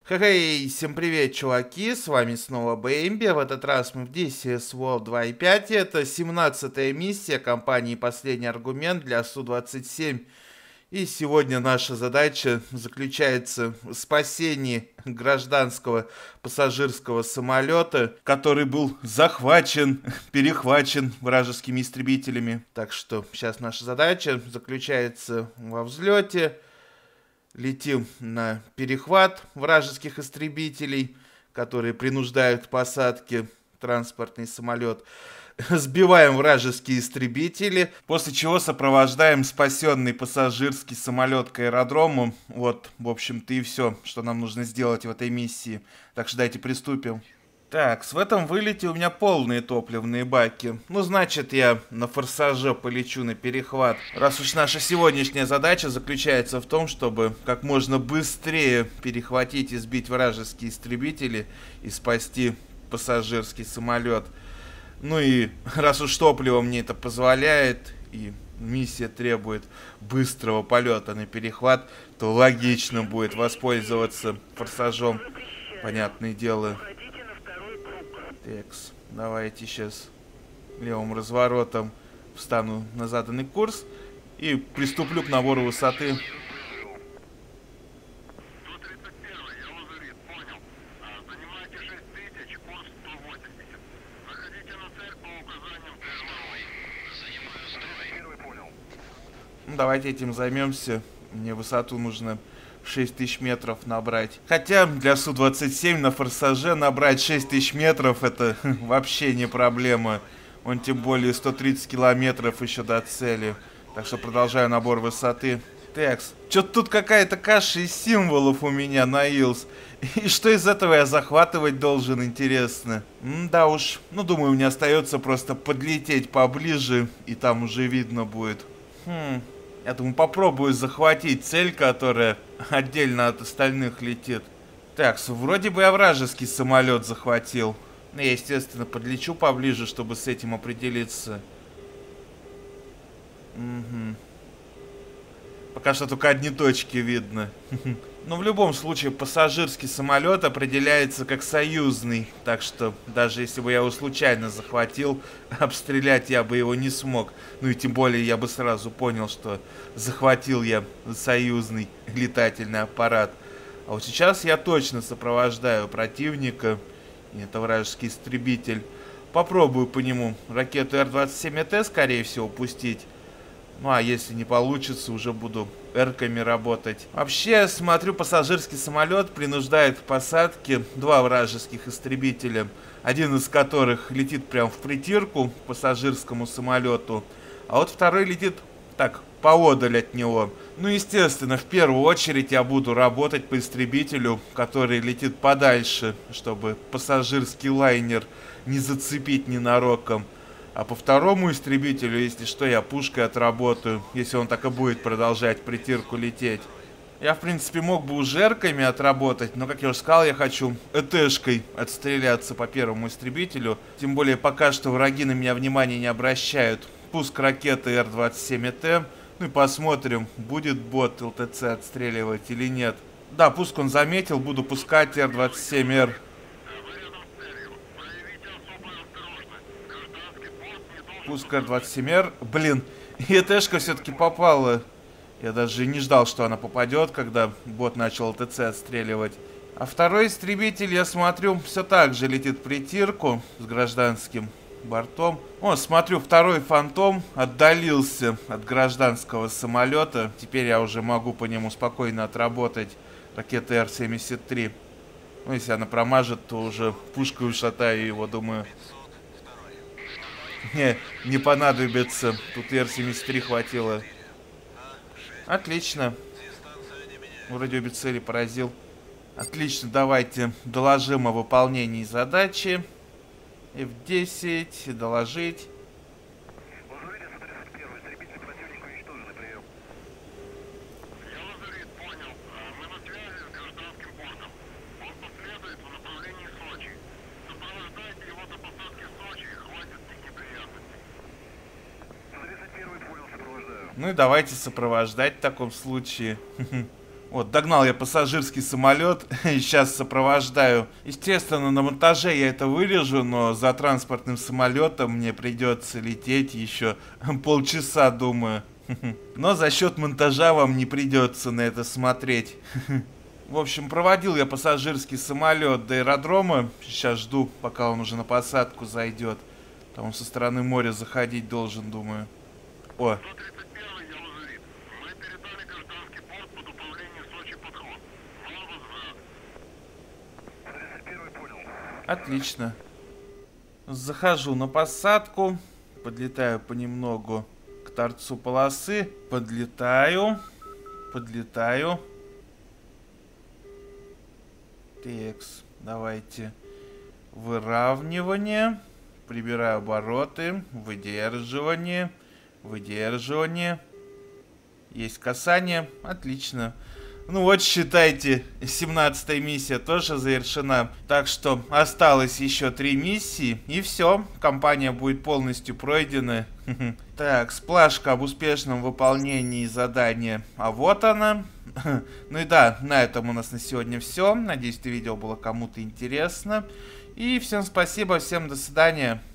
Хей, всем привет, чуваки, с вами снова Бэмби. В этот раз мы в DCS World 2.5. Это 17-я миссия компании «Последний аргумент» для Су-27. И сегодня наша задача заключается в спасении гражданского пассажирского самолета, который был захвачен, перехвачен вражескими истребителями. Так что сейчас наша задача заключается во взлете. Летим на перехват вражеских истребителей, которые принуждают к посадке транспортный самолет. Сбиваем вражеские истребители, после чего сопровождаем спасенный пассажирский самолет к аэродрому. Вот, в общем-то, и все, что нам нужно сделать в этой миссии. Так что давайте приступим. Так, в этом вылете у меня полные топливные баки. Ну, значит, я на форсаже полечу на перехват. Раз уж наша сегодняшняя задача заключается в том, чтобы как можно быстрее перехватить и сбить вражеские истребители и спасти пассажирский самолет. Ну и раз уж топливо мне это позволяет, и миссия требует быстрого полета на перехват, то логично будет воспользоваться форсажом. Понятное дело. Текс. Давайте сейчас левым разворотом встану на заданный курс и приступлю к набору высоты. Ну, давайте этим займемся. Мне высоту нужно 6000 метров набрать. Хотя для Су-27 на форсаже набрать 6000 метров это вообще не проблема. Он тем более 130 километров еще до цели. Так что продолжаю набор высоты. Текс. Что-то тут какая-то каша из символов у меня на Илс. И что из этого я захватывать должен, интересно? Да уж. Ну, думаю, мне остается просто подлететь поближе, и там уже видно будет. Я думаю, попробую захватить цель, которая отдельно от остальных летит. Так, вроде бы я вражеский самолет захватил. Я, естественно, подлечу поближе, чтобы с этим определиться. Угу. Пока что только одни точки видно. Но в любом случае пассажирский самолет определяется как союзный. Так что даже если бы я его случайно захватил, обстрелять я бы его не смог. Ну и тем более я бы сразу понял, что захватил я союзный летательный аппарат. А вот сейчас я точно сопровождаю противника. И это вражеский истребитель. Попробую по нему ракету Р-27Т, скорее всего, пустить. Ну а если не получится, уже буду эрками работать. Вообще, смотрю, пассажирский самолет принуждает к посадке два вражеских истребителя. Один из которых летит прям в притирку к пассажирскому самолету. А вот второй летит так, поодаль от него. Ну, естественно, в первую очередь я буду работать по истребителю, который летит подальше, чтобы пассажирский лайнер не зацепить ненароком. А по второму истребителю, если что, я пушкой отработаю, если он так и будет продолжать притирку лететь. Я, в принципе, мог бы уже эрками отработать, но, как я уже сказал, я хочу ЭТшкой отстреляться по первому истребителю. Тем более, пока что враги на меня внимания не обращают. Пуск ракеты Р-27Т. Ну и посмотрим, будет бот ЛТЦ отстреливать или нет. Да, пуск он заметил, буду пускать Р-27Р. Пуск Р-27Р. Блин, и ЭТшка все-таки попала. Я даже не ждал, что она попадет, когда бот начал ЛТЦ отстреливать. А второй истребитель, я смотрю, все так же летит в притирку с гражданским бортом. О, смотрю, второй фантом отдалился от гражданского самолета. Теперь я уже могу по нему спокойно отработать ракеты Р-73. Ну, если она промажет, то уже пушкой ушатаю его, думаю. Не понадобится. Тут Р-73 хватило. Отлично. Вроде обе цели поразил. Отлично, давайте доложим о выполнении задачи. F10, доложить. Ну и давайте сопровождать в таком случае. Вот, догнал я пассажирский самолет, сейчас сопровождаю. Естественно, на монтаже я это вырежу, но за транспортным самолетом мне придется лететь еще полчаса, думаю. Но за счет монтажа вам не придется на это смотреть. В общем, проводил я пассажирский самолет до аэродрома. Сейчас жду, пока он уже на посадку зайдет. Там он со стороны моря заходить должен, думаю. О. Отлично. Захожу на посадку. Подлетаю понемногу к торцу полосы. Подлетаю. Текс. Давайте. Выравнивание. Прибираю обороты. Выдерживание. Есть касание. Отлично. Ну вот, считайте, 17-я миссия тоже завершена. Так что осталось еще 3 миссии. И все, кампания будет полностью пройдена. Так, сплашка об успешном выполнении задания. А вот она. Ну и да, на этом у нас на сегодня все. Надеюсь, это видео было кому-то интересно. И всем спасибо, всем до свидания.